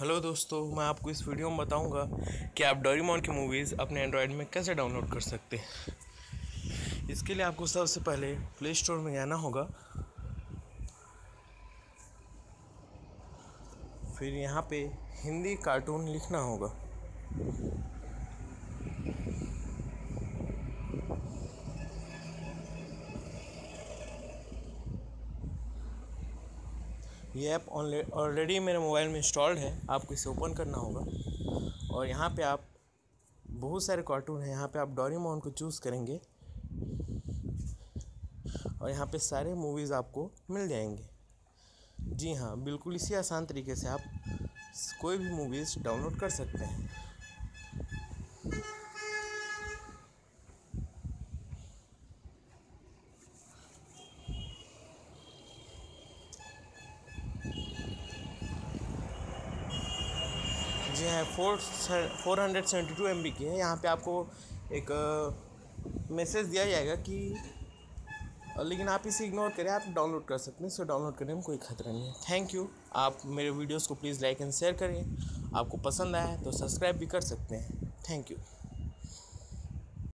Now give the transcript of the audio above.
Hello दोस्तों, मैं आपको इस वीडियो में बताऊंगा कि आप डोरेमोन की मूवीज़ अपने एंड्रॉयड में कैसे डाउनलोड कर सकते हैं। इसके लिए आपको सबसे पहले प्ले स्टोर में जाना होगा। फिर यहाँ पे हिंदी कार्टून लिखना होगा। ये ऐप ऑलरेडी मेरे मोबाइल में इंस्टॉल्ड है। आपको इसे ओपन करना होगा और यहाँ पे आप बहुत सारे कार्टून हैं। यहाँ पे आप डोरेमोन को चूज़ करेंगे और यहाँ पे सारे मूवीज़ आपको मिल जाएंगे। जी हाँ, बिल्कुल इसी आसान तरीके से आप कोई भी मूवीज़ डाउनलोड कर सकते हैं। जी हाँ, 472 MB की है। यहाँ पे आपको एक मैसेज दिया जाएगा कि लेकिन आप इसे इग्नोर करें, आप डाउनलोड कर सकते हैं। इसे डाउनलोड करने में कोई खतरा नहीं है। Thank you. आप मेरे वीडियोस को प्लीज़ लाइक एंड शेयर करें। आपको पसंद आया तो सब्सक्राइब भी कर सकते हैं। Thank you.